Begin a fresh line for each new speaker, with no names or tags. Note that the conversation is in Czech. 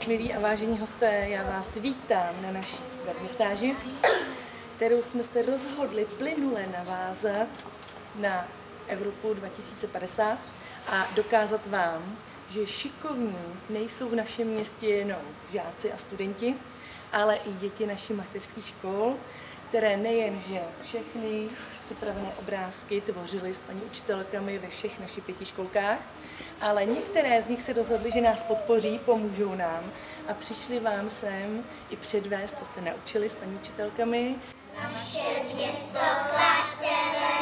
Milí a vážení hosté, já vás vítám na naší vernisáži, kterou jsme se rozhodli plynule navázat na Evropu 2050 a dokázat vám, že šikovní nejsou v našem městě jenom žáci a studenti, ale i děti našich mateřských škol, které nejenže všechny připravené obrázky tvořily s paní učitelkami ve všech našich 5 školkách, ale některé z nich se rozhodly, že nás podpoří, pomůžou nám a přišli vám sem i předvést, co se naučili s paní učitelkami.
Naše město Klášterec